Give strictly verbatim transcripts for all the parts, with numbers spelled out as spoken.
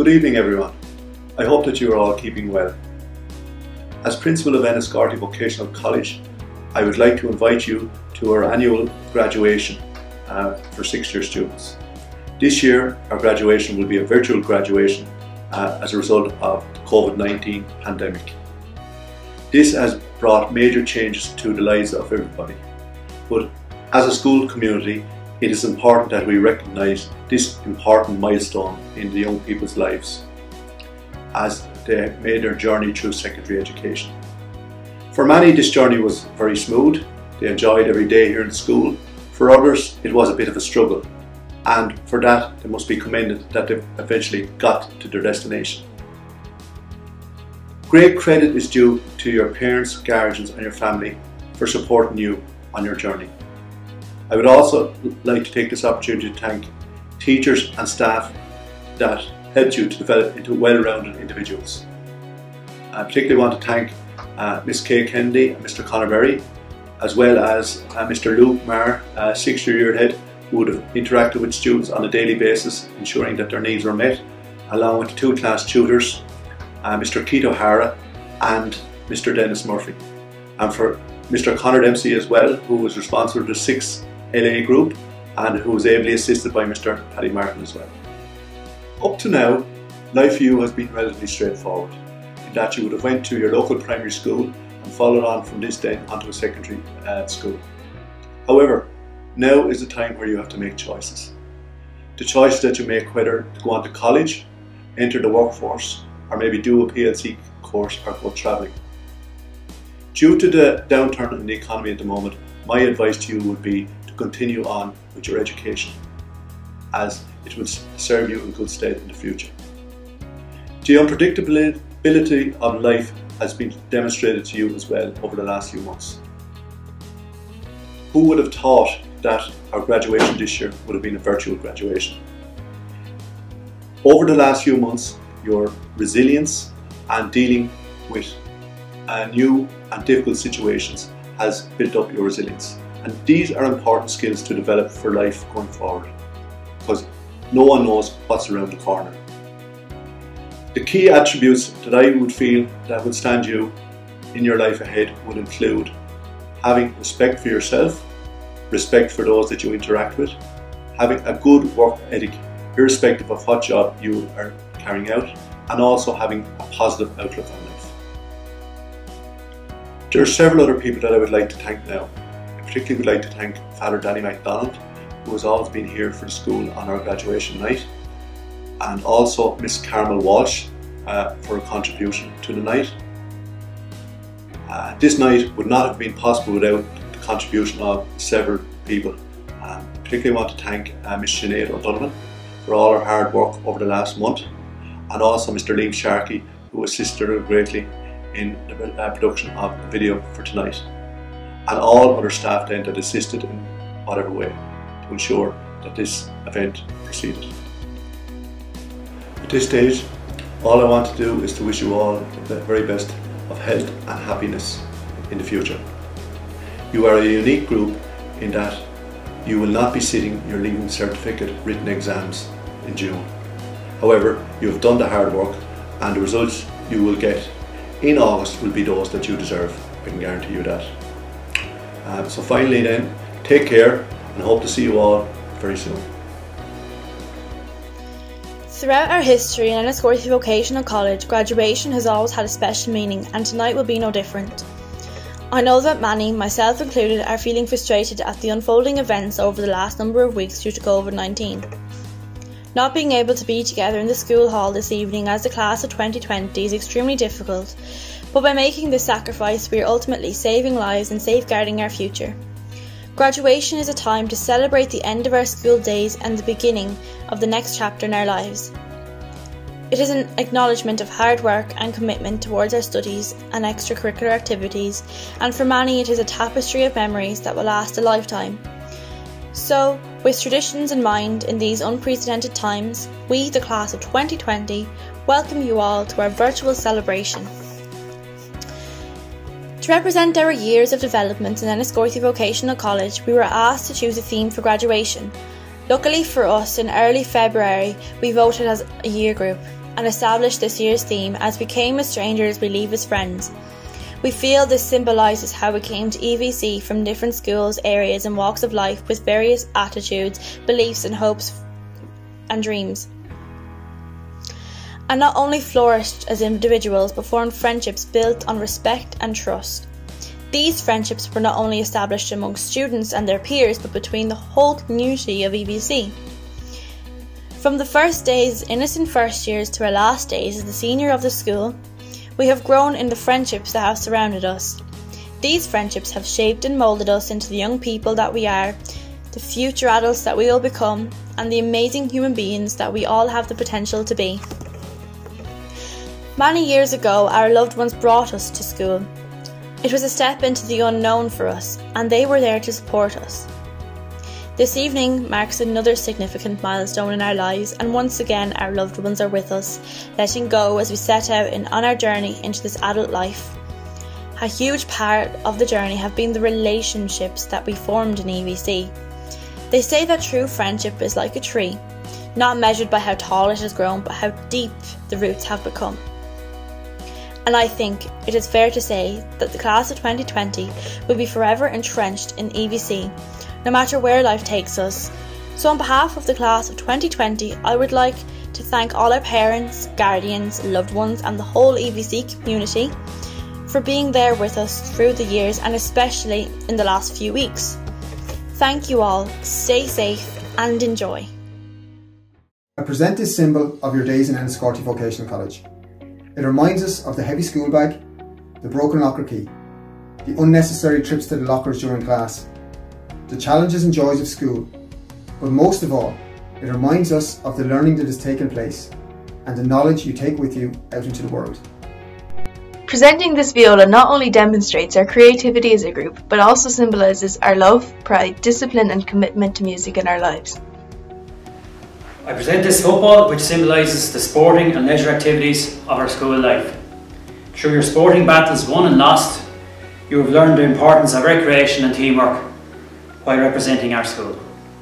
Good evening everyone. I hope that you are all keeping well. As Principal of Enniscorthy Vocational College, I would like to invite you to our annual graduation uh, for sixth year students. This year our graduation will be a virtual graduation uh, as a result of the COVID nineteen pandemic. This has brought major changes to the lives of everybody, but as a school community it is important that we recognise this important milestone in the young people's lives as they made their journey through secondary education. For many this journey was very smooth, they enjoyed every day here in school. For others it was a bit of a struggle, and for that they must be commended that they eventually got to their destination. Great credit is due to your parents, guardians and your family for supporting you on your journey. I would also like to take this opportunity to thank teachers and staff that helped you to develop into well-rounded individuals. I particularly want to thank uh, Miss Kay Kennedy and Mister Conor Berry, as well as uh, Mister Luke Marr, uh, sixth year head, who would have interacted with students on a daily basis, ensuring that their needs were met, along with the two class tutors, uh, Mister Keith O'Hara and Mister Dennis Murphy. And for Mister Conor Dempsey as well, who was responsible for the sixth L A group and who was ably assisted by Mister Paddy Martin as well. Up to now, life for you has been relatively straightforward, in that you would have went to your local primary school and followed on from this then onto a secondary uh, school. However, now is the time where you have to make choices. The choices that you make whether to go on to college, enter the workforce, or maybe do a P L C course or go travelling. Due to the downturn in the economy at the moment, my advice to you would be to continue on with your education, as it will serve you in good stead in the future. The unpredictability of life has been demonstrated to you as well over the last few months. Who would have thought that our graduation this year would have been a virtual graduation? Over the last few months, your resilience and dealing with uh, new and difficult situations has built up your resilience. And these are important skills to develop for life going forward, because no one knows what's around the corner. The key attributes that I would feel that would stand you in your life ahead would include having respect for yourself, respect for those that you interact with, having a good work ethic irrespective of what job you are carrying out, and also having a positive outlook on life. There are several other people that I would like to thank now. I particularly would like to thank Father Danny MacDonald, who has always been here for the school on our graduation night, and also Miss Carmel Walsh uh, for her contribution to the night. Uh, this night would not have been possible without the contribution of several people. Um, I particularly want to thank uh, Miss Sinead O'Donovan for all her hard work over the last month, and also Mister Liam Sharkey, who assisted her greatly in the uh, production of the video for tonight, and all other staff then that assisted in whatever way to ensure that this event proceeded. At this stage, all I want to do is to wish you all the very best of health and happiness in the future. You are a unique group in that you will not be sitting your leaving certificate written exams in June. However, you have done the hard work, and the results you will get in August will be those that you deserve. I can guarantee you that. Um, so finally then, take care and hope to see you all very soon. Throughout our history in Enniscorthy Vocational College, graduation has always had a special meaning, and tonight will be no different. I know that many, myself included, are feeling frustrated at the unfolding events over the last number of weeks due to COVID nineteen. Not being able to be together in the school hall this evening as the class of twenty twenty is extremely difficult, but by making this sacrifice we are ultimately saving lives and safeguarding our future. Graduation is a time to celebrate the end of our school days and the beginning of the next chapter in our lives. It is an acknowledgement of hard work and commitment towards our studies and extracurricular activities, and for many it is a tapestry of memories that will last a lifetime. So, with traditions in mind in these unprecedented times, we, the class of twenty twenty, welcome you all to our virtual celebration. To represent our years of development in Enniscorthy Vocational College, we were asked to choose a theme for graduation. Luckily for us, in early February, we voted as a year group. and established this year's theme as we came as strangers, we leave as friends. We feel this symbolises how we came to E V C from different schools, areas and walks of life with various attitudes, beliefs and hopes and dreams. And not only flourished as individuals but formed friendships built on respect and trust. These friendships were not only established amongst students and their peers but between the whole community of E V C. From the first days as innocent first years to our last days as the senior of the school, we have grown in the friendships that have surrounded us. These friendships have shaped and moulded us into the young people that we are, the future adults that we will become, and the amazing human beings that we all have the potential to be. Many years ago, our loved ones brought us to school. It was a step into the unknown for us, and they were there to support us. This evening marks another significant milestone in our lives, and once again our loved ones are with us, letting go as we set out in, on our journey into this adult life. A huge part of the journey have been the relationships that we formed in E V C. They say that true friendship is like a tree, not measured by how tall it has grown, but how deep the roots have become. And I think it is fair to say that the class of twenty twenty will be forever entrenched in E V C, no matter where life takes us. So on behalf of the class of twenty twenty, I would like to thank all our parents, guardians, loved ones and the whole E V C community for being there with us through the years and especially in the last few weeks. Thank you all, stay safe and enjoy. I present this symbol of your days in Enniscorthy Vocational College. It reminds us of the heavy school bag, the broken locker key, the unnecessary trips to the lockers during class, the challenges and joys of school, but most of all, it reminds us of the learning that has taken place and the knowledge you take with you out into the world. Presenting this viola not only demonstrates our creativity as a group, but also symbolises our love, pride, discipline and commitment to music in our lives. I present this football, which symbolises the sporting and leisure activities of our school life. Through your sporting battles won and lost, you have learned the importance of recreation and teamwork while representing our school.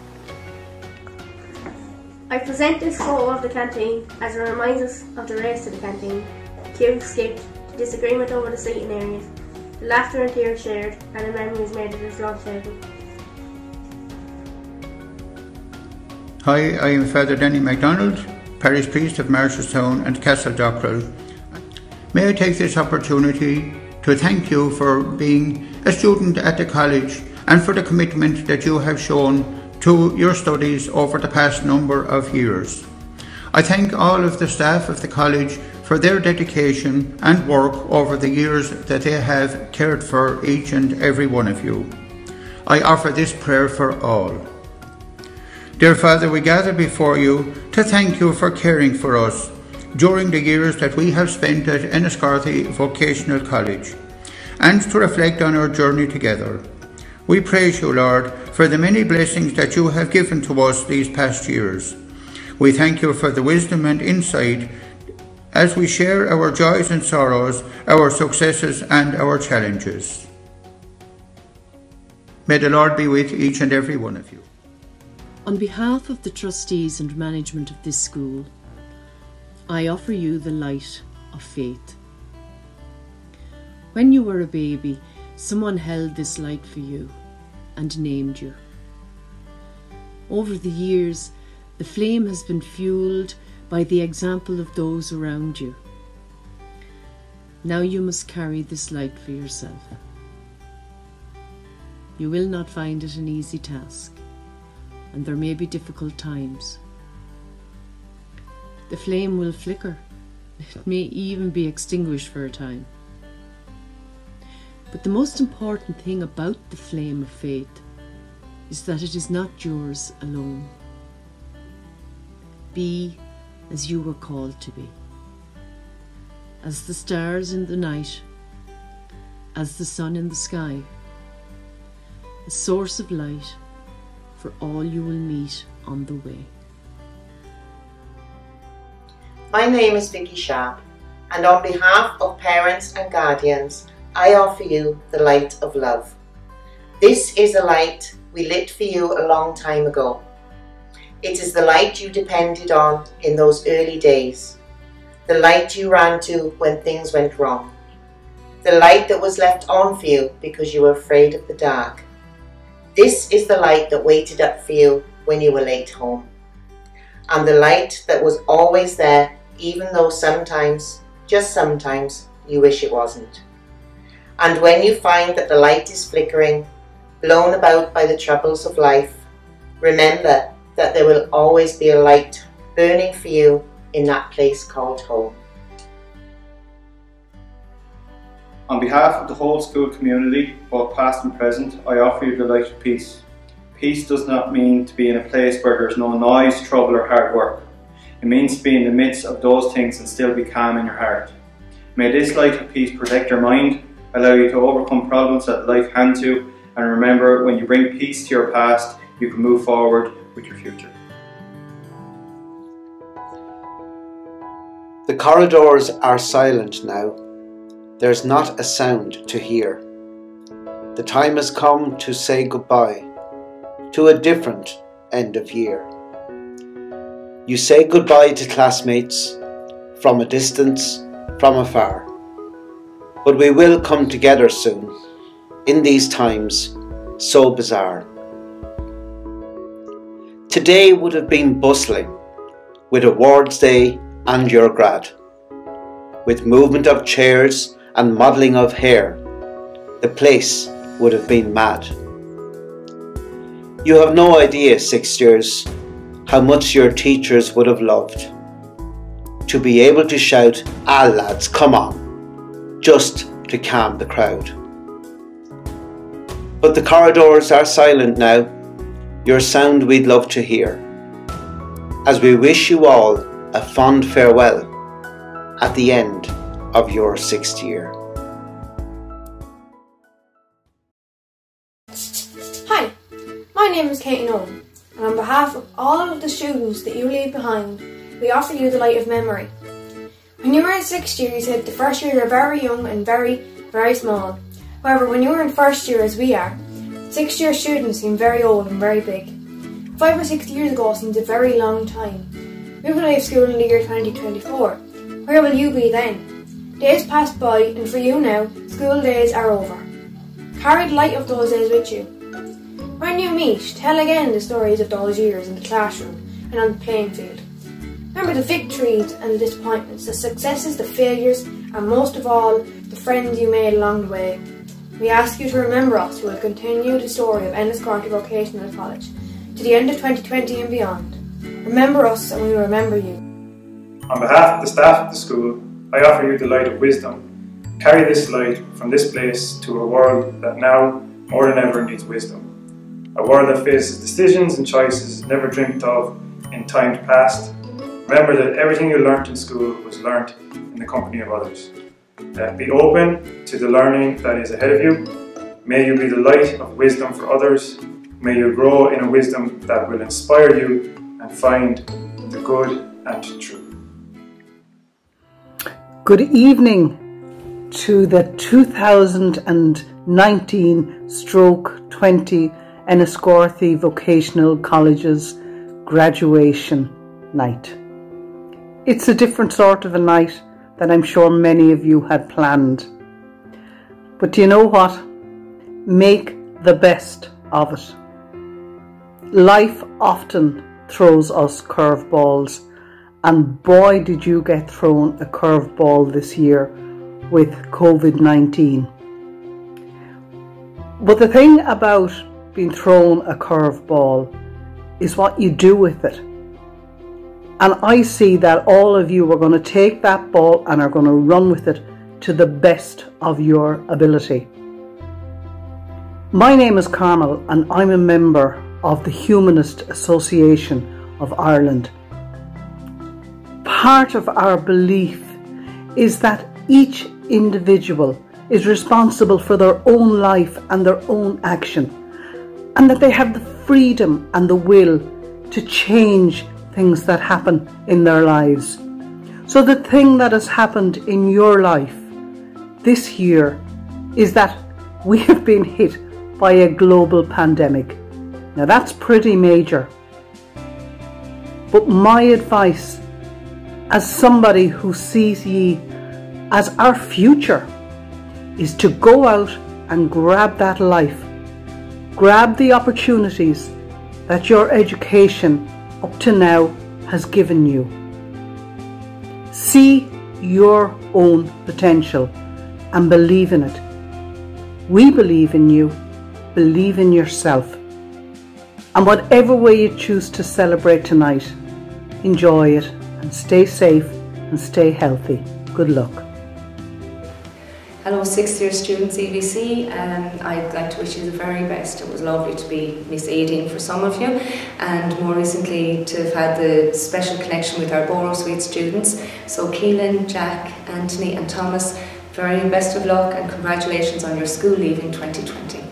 I present this photo of the canteen as it reminds us of the race to the canteen, the queue skipped, the disagreement over the seating areas, the laughter and tears shared, and the memories made at this long table. Hi, I am Father Danny MacDonald, Parish Priest of Marshallstown and Castle Dockrell. May I take this opportunity to thank you for being a student at the college and for the commitment that you have shown to your studies over the past number of years. I thank all of the staff of the college for their dedication and work over the years that they have cared for each and every one of you. I offer this prayer for all. Dear Father, we gather before you to thank you for caring for us during the years that we have spent at Enniscorthy Vocational College and to reflect on our journey together. We praise you, Lord, for the many blessings that you have given to us these past years. We thank you for the wisdom and insight as we share our joys and sorrows, our successes and our challenges. May the Lord be with each and every one of you. On behalf of the trustees and management of this school, I offer you the light of faith. When you were a baby, someone held this light for you and named you. Over the years, the flame has been fueled by the example of those around you. Now you must carry this light for yourself. You will not find it an easy task, and there may be difficult times. The flame will flicker. It may even be extinguished for a time. But the most important thing about the flame of faith is that it is not yours alone. Be as you were called to be. As the stars in the night, as the sun in the sky, a source of light for all you will meet on the way. My name is Vicky Sharp, and on behalf of parents and guardians, I offer you the light of love. This is a light we lit for you a long time ago. It is the light you depended on in those early days. the light you ran to when things went wrong, the light that was left on for you because you were afraid of the dark. This is the light that waited up for you when you were late home, and the light that was always there, even though sometimes, just sometimes, you wish it wasn't. And when you find that the light is flickering, blown about by the troubles of life, remember that there will always be a light burning for you in that place called home. On behalf of the whole school community, both past and present, I offer you the light of peace. Peace does not mean to be in a place where there is no noise, trouble or hard work. It means to be in the midst of those things and still be calm in your heart. May this light of peace protect your mind, allow you to overcome problems that life hands you, and remember, when you bring peace to your past, you can move forward with your future. The corridors are silent now. There's not a sound to hear. The time has come to say goodbye to a different end of year. You say goodbye to classmates from a distance, from afar. But we will come together soon, in these times so bizarre. Today would have been bustling with awards day and your grad, with movement of chairs and modelling of hair. The place would have been mad. You have no idea, sixth years, how much your teachers would have loved to be able to shout, "Ah lads, come on," just to calm the crowd. But the corridors are silent now, your sound we'd love to hear, as we wish you all a fond farewell at the end of your sixth year. Hi, my name is Katie Nolan, and on behalf of all of the students that you leave behind, we offer you the light of memory. When you were in sixth year, you said the first year you're very young and very, very small. However, when you were in first year, as we are, sixth year students seem very old and very big. Five or six years ago seems a very long time. We will leave school in the year twenty twenty-four. Where will you be then? Days pass by, and for you now, school days are over. Carry the light of those days with you. When you meet, tell again the stories of those years in the classroom and on the playing field. Remember the victories and the disappointments, the successes, the failures, and most of all, the friends you made along the way. We ask you to remember us who will continue the story of Enniscorthy Vocational College to the end of twenty twenty and beyond. Remember us and we will remember you. On behalf of the staff of the school, I offer you the light of wisdom. Carry this light from this place to a world that now, more than ever, needs wisdom. A world that faces decisions and choices never dreamt of in times past. Remember that everything you learnt in school was learnt in the company of others. Uh, be open to the learning that is ahead of you. May you be the light of wisdom for others. May you grow in a wisdom that will inspire you and find the good and true. Good evening to the two thousand nineteen twenty Enniscorthy Vocational College's graduation night. It's a different sort of a night that I'm sure many of you had planned. But do you know what? Make the best of it. Life often throws us curveballs, and boy did you get thrown a curveball this year with COVID nineteen. But the thing about being thrown a curveball is what you do with it. And I see that all of you are going to take that ball and are going to run with it to the best of your ability. My name is Carmel and I'm a member of the Humanist Association of Ireland. Part of our belief is that each individual is responsible for their own life and their own action, and that they have the freedom and the will to change things that happen in their lives. So the thing that has happened in your life this year is that we have been hit by a global pandemic. Now that's pretty major. But my advice as somebody who sees ye as our future, is to go out and grab that life. Grab the opportunities that your education up to now has given you. See your own potential and believe in it. We believe in you. Believe in yourself. And whatever way you choose to celebrate tonight, enjoy it and stay safe and stay healthy. Good luck. Hello sixth year students E V C, um, I'd like to wish you the very best. It was lovely to be Miss eighteen for some of you, and more recently to have had the special connection with our Borough Suite students. So Keelan, Jack, Anthony and Thomas, very best of luck and congratulations on your school leaving twenty twenty.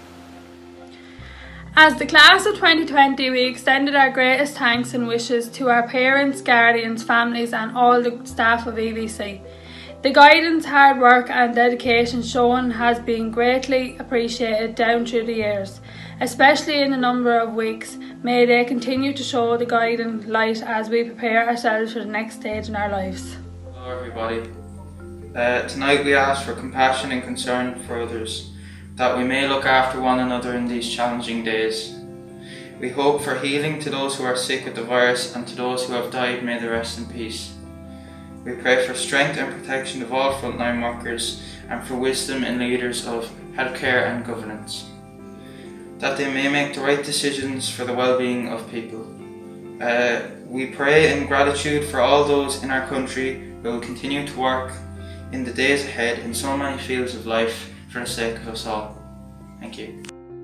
As the class of twenty twenty, we extended our greatest thanks and wishes to our parents, guardians, families and all the staff of E V C. The guidance, hard work and dedication shown has been greatly appreciated down through the years, especially in a number of weeks. May they continue to show the guiding light as we prepare ourselves for the next stage in our lives. Hello everybody. Uh, tonight we ask for compassion and concern for others, that we may look after one another in these challenging days. We hope for healing to those who are sick with the virus, and to those who have died, may they rest in peace. We pray for strength and protection of all frontline workers, and for wisdom in leaders of healthcare and governance, that they may make the right decisions for the well-being of people. Uh, we pray in gratitude for all those in our country who will continue to work in the days ahead in so many fields of life for the sake of us all. Thank you.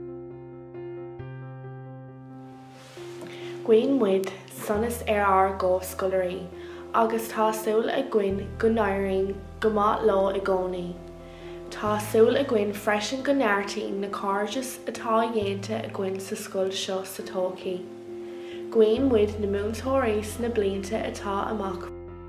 Gwyn Wyd, sonas ar go scullery, agus tá súil a gcuin go nairing go maith lo i gcónaí. Tá súil a gcuin freisin go neartaí na cárdas atá dhéanta a gcuin sa scoil seo sa tócaí. Gwyn Wyd na múntóiréis na blianta atá amach.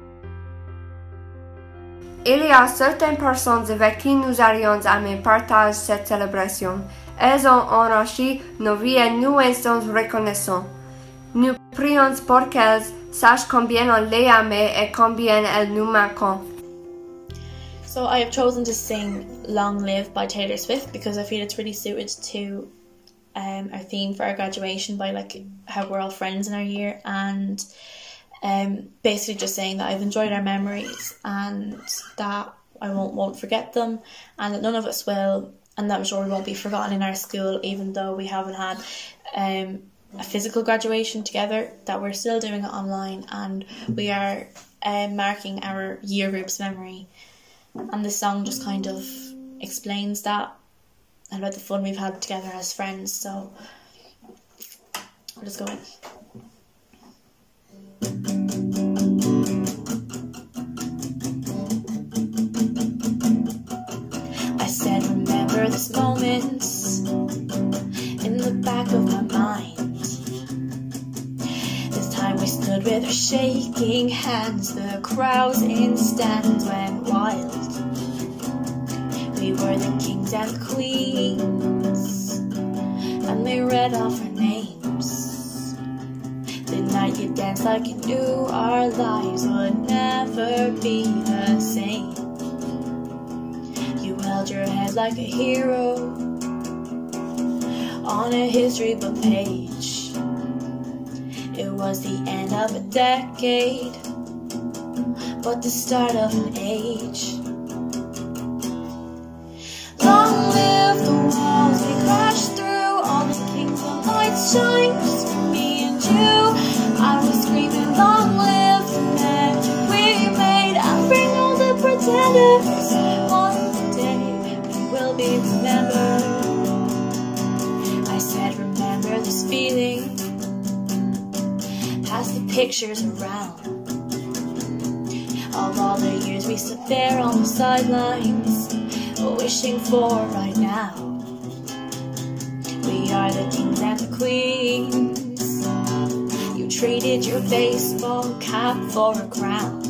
Il y a certaines personnes avec qui nous allions à me partager cette célébration. Elles ont enrichi nos vies et nous en sommes reconnaissants. Nous prions pour qu'elles sachent combien on les aime et combien elles nous manquent. So I have chosen to sing Long Live by Taylor Swift because I feel it's really suited to um, our theme for our graduation, by like how we're all friends in our year, and um, basically just saying that I've enjoyed our memories and that I won't, won't forget them, and that none of us will, and that I'm sure we won't be forgotten in our school, even though we haven't had um, a physical graduation together, that we're still doing it online, and we are um, marking our year group's memory. And this song just kind of explains that and about the fun we've had together as friends, so I'll just go in. I said remember this moment in the back of my mind. This time we stood with our shaking hands, the crowds in stands went wild. We were the kings and the queens, and they read off our names. The night you danced like you knew our lives would never be the same. You held your head like a hero on a history book page. It was the end of a decade, but the start of an age. Long live the walls we crashed through, all the kings of light shine just for me and you. I was screaming, long live the magic we made, and bring all the pretenders. One day we will be remembered. I said remember this feeling, pass the pictures around of all the years we stood there on the sidelines, wishing for right now. We are the kings and the queens. You traded your baseball cap for a crown,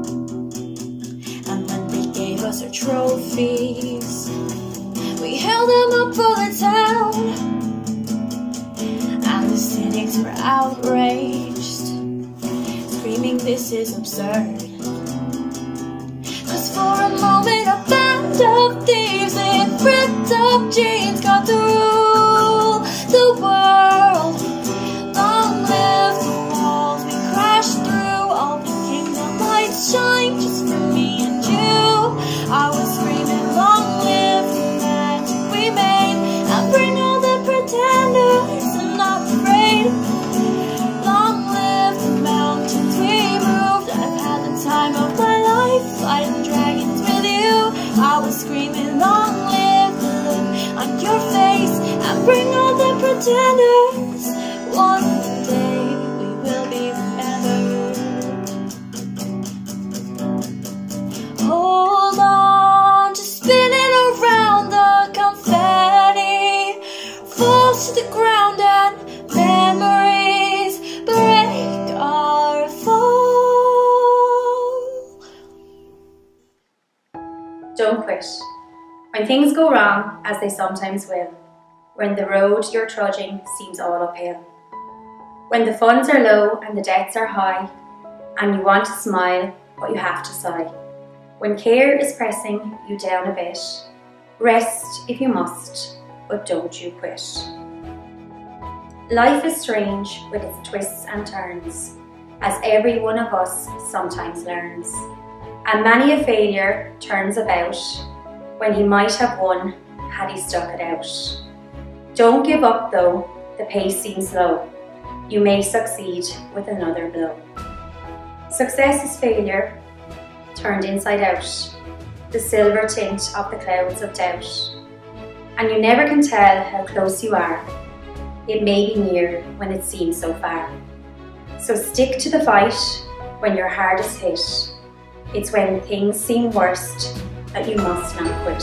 and when they gave us our trophies, we held them up for the town, and the cynics were outraged, screaming this is absurd. Cause for a moment a band of thieves in ripped up jeans got to rule the world. Long live the walls we crashed through, all thinking the lights shine just for me and you. I was screaming, long live the magic we made, and bring all the pretenders, I'm not afraid. Long live the mountains we moved, I've had the time of my life, fighting dragons with you. I was screaming, long live the look on your face, and bring all the pretenders. One day we will be remembered. Hold on to spinning around the confetti, falls to the ground and memories break our fall. Don't quit. When things go wrong, as they sometimes will, when the road you're trudging seems all uphill, when the funds are low and the debts are high, and you want to smile but you have to sigh, when care is pressing you down a bit, rest if you must, but don't you quit. Life is strange with its twists and turns, as every one of us sometimes learns, and many a failure turns about when he might have won had he stuck it out. Don't give up though the pace seems slow, you may succeed with another blow. Success is failure turned inside out, the silver tint of the clouds of doubt, and you never can tell how close you are, it may be near when it seems so far. So stick to the fight when your heart is hit, it's when things seem worst that you must not quit.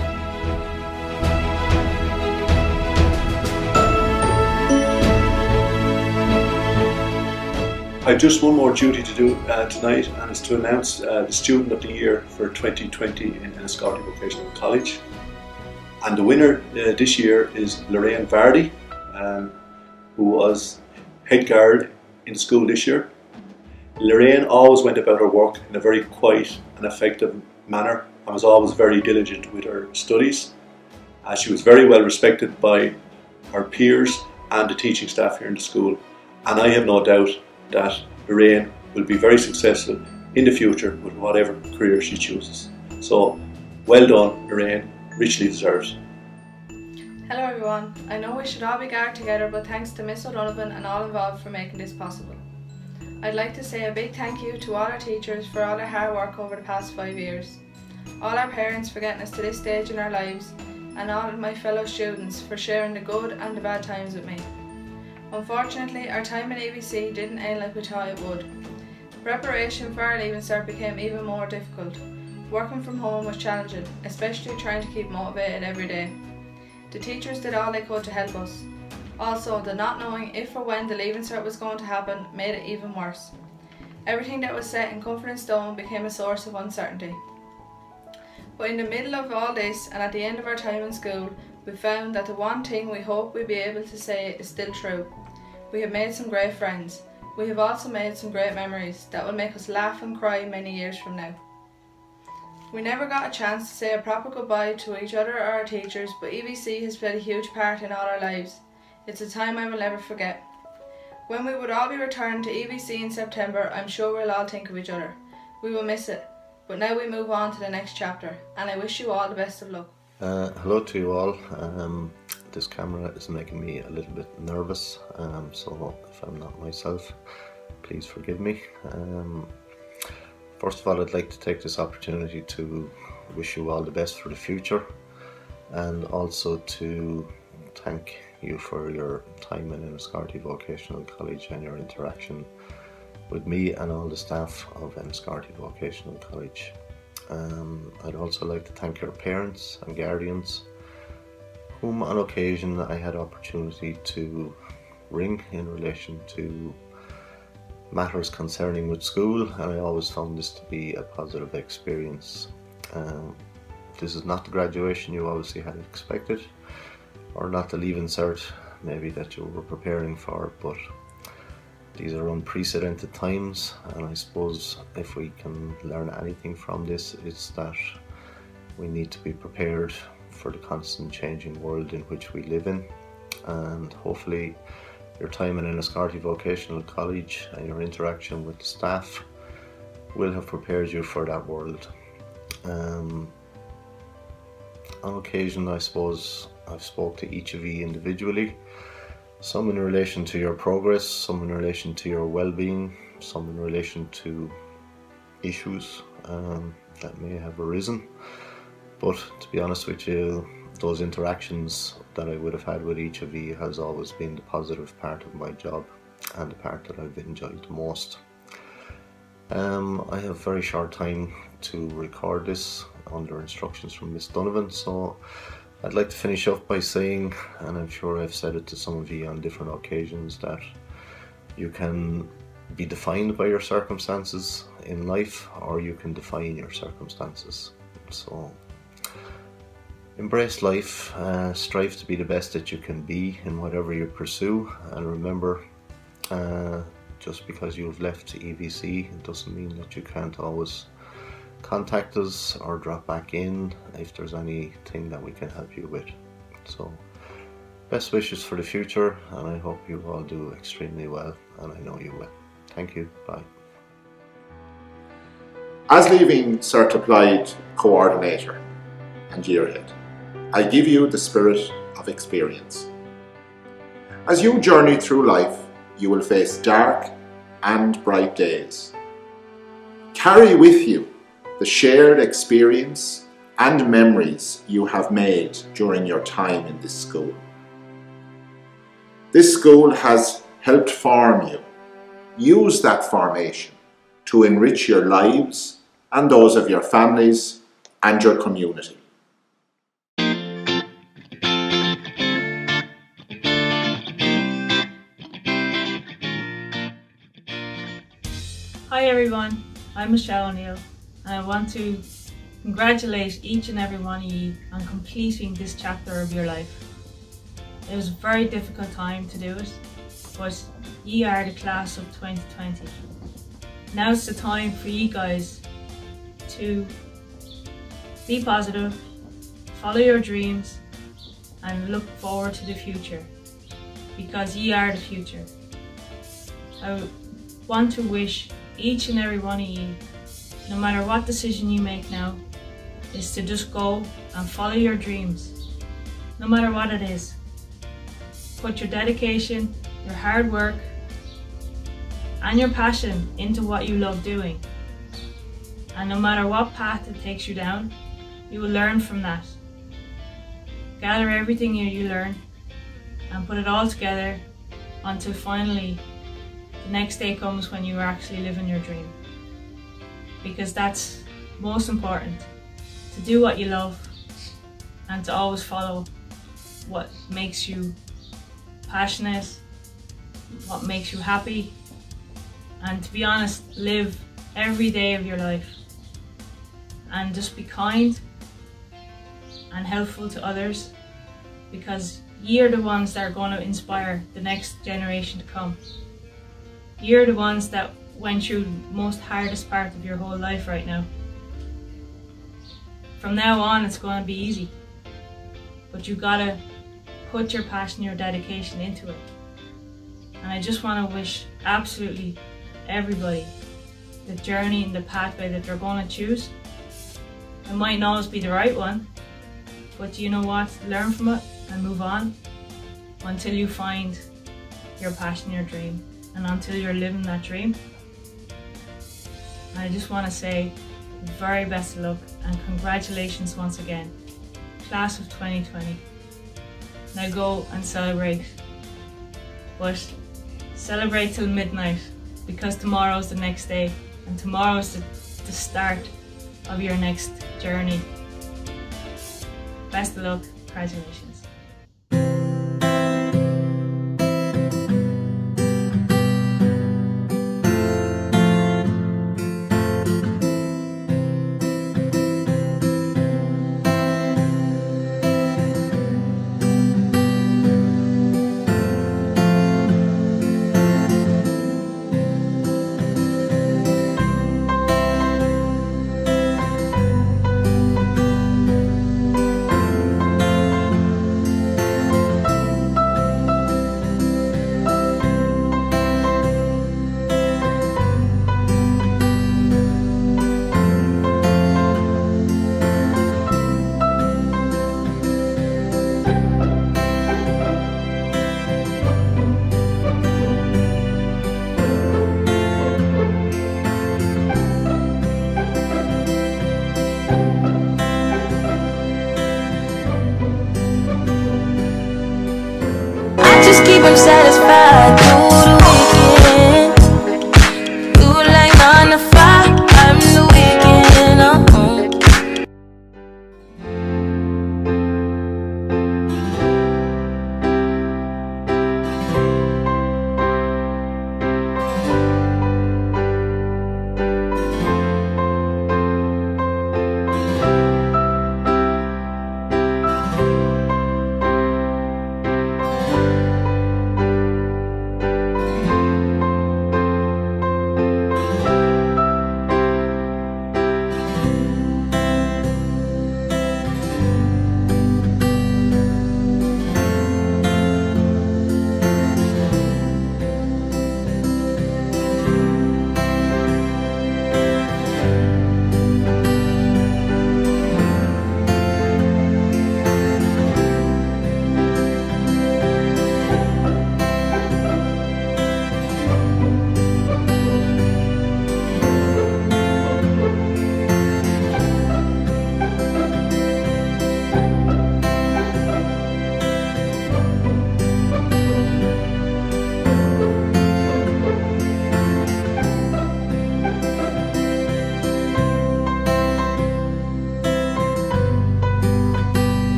I have just one more duty to do uh, tonight, and it's to announce uh, the Student of the Year for twenty twenty in Enniscorthy Vocational College. And the winner uh, this year is Lorraine Vardy, um, who was head guard in the school this year. Lorraine always went about her work in a very quiet and effective manner, and was always very diligent with her studies. Uh, she was very well respected by her peers and the teaching staff here in the school, and I have no doubt that Lorraine will be very successful in the future with whatever career she chooses. So, well done Lorraine, richly deserved. Hello everyone, I know we should all be gathered together, but thanks to Miss O'Donovan and all involved for making this possible. I'd like to say a big thank you to all our teachers for all their hard work over the past five years, all our parents for getting us to this stage in our lives, and all of my fellow students for sharing the good and the bad times with me. Unfortunately, our time in E V C didn't end like we thought it would. Preparation for our Leaving Cert became even more difficult. Working from home was challenging, especially trying to keep motivated every day. The teachers did all they could to help us. Also, the not knowing if or when the Leaving Cert was going to happen made it even worse. Everything that was set in comfort and stone became a source of uncertainty. But in the middle of all this, and at the end of our time in school, we found that the one thing we hope we'll be able to say is still true. We have made some great friends. We have also made some great memories that will make us laugh and cry many years from now. We never got a chance to say a proper goodbye to each other or our teachers, but E V C has played a huge part in all our lives. It's a time I will never forget. When we would all be returned to E V C in September, I'm sure we'll all think of each other. We will miss it, but now we move on to the next chapter, and I wish you all the best of luck. Uh, hello to you all. Um, this camera is making me a little bit nervous, um, so if I'm not myself, please forgive me. Um, first of all, I'd like to take this opportunity to wish you all the best for the future, and also to thank you for your time in Enniscorthy Vocational College and your interaction with me and all the staff of Enniscorthy Vocational College. Um, I'd also like to thank your parents and guardians, whom on occasion I had opportunity to ring in relation to matters concerning with school, and I always found this to be a positive experience. Um, this is not the graduation you obviously had expected, or not the Leaving Cert maybe that you were preparing for, but These are unprecedented times, and I suppose if we can learn anything from this, it's that we need to be prepared for the constant changing world in which we live in. And hopefully your time in Enniscorthy Vocational College and your interaction with the staff will have prepared you for that world. Um, on occasion, I suppose I've spoke to each of you individually, some in relation to your progress, some in relation to your well-being, some in relation to issues um, that may have arisen. But to be honest with you, those interactions that I would have had with each of you has always been the positive part of my job and the part that I've enjoyed the most. Um, I have very short time to record this under instructions from Miss Donovan, so I'd like to finish off by saying, and I'm sure I've said it to some of you on different occasions, that you can be defined by your circumstances in life, or you can define your circumstances. So embrace life, uh, strive to be the best that you can be in whatever you pursue, and remember, uh, just because you've left E V C, it doesn't mean that you can't always contact us or drop back in if there's anything that we can help you with. So best wishes for the future, and I hope you all do extremely well, and I know you will. Thank you. Bye. As Leaving Cert Applied Coordinator and Yearhead, I give you the spirit of experience. As you journey through life, you will face dark and bright days. Carry with you the shared experience and memories you have made during your time in this school. This school has helped form you. Use that formation to enrich your lives and those of your families and your community. Hi everyone, I'm Michelle O'Neill, and I want to congratulate each and every one of you on completing this chapter of your life. It was a very difficult time to do it, but ye are the class of twenty twenty. Now's the time for you guys to be positive, follow your dreams, and look forward to the future, because ye are the future. I want to wish each and every one of you, no matter what decision you make now, is to just go and follow your dreams, no matter what it is. Put your dedication, your hard work, and your passion into what you love doing. And no matter what path it takes you down, you will learn from that. Gather everything you learn and put it all together until finally the next day comes when you are actually living your dream. Because that's most important, to do what you love and to always follow what makes you passionate, what makes you happy, and to be honest, live every day of your life and just be kind and helpful to others, because you're the ones that are going to inspire the next generation to come. You're the ones that went through the most hardest part of your whole life right now. From now on it's going to be easy, but you gotta put your passion, your dedication into it. And I just want to wish absolutely everybody the journey and the pathway that they're going to choose. It might not always be the right one, but you know what? Learn from it and move on until you find your passion, your dream, and until you're living that dream. And I just want to say the very best of luck and congratulations once again, class of twenty twenty. Now go and celebrate, but celebrate till midnight, because tomorrow's the next day and tomorrow's the, the start of your next journey. Best of luck, congratulations.